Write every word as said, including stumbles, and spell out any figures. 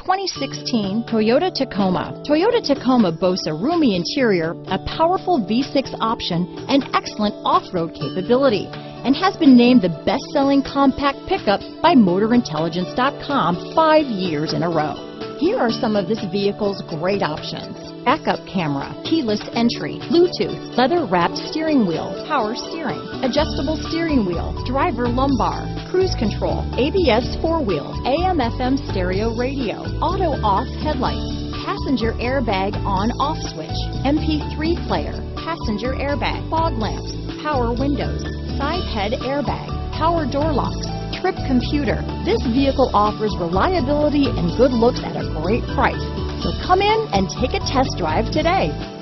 twenty sixteen Toyota Tacoma. Toyota Tacoma boasts a roomy interior, a powerful V six option, and excellent off-road capability, and has been named the best-selling compact pickup by Motor Intelligence dot com five years in a row. Here are some of this vehicle's great options: backup camera, keyless entry, Bluetooth, leather-wrapped steering wheel, power steering, adjustable steering wheel, driver lumbar, cruise control, A B S four-wheel, A M F M stereo radio, auto-off headlights, passenger airbag on-off switch, M P three player, passenger airbag, fog lamps, power windows, side head airbag, power door locks, trip computer. This vehicle offers reliability and good looks at a great price. So come in and take a test drive today.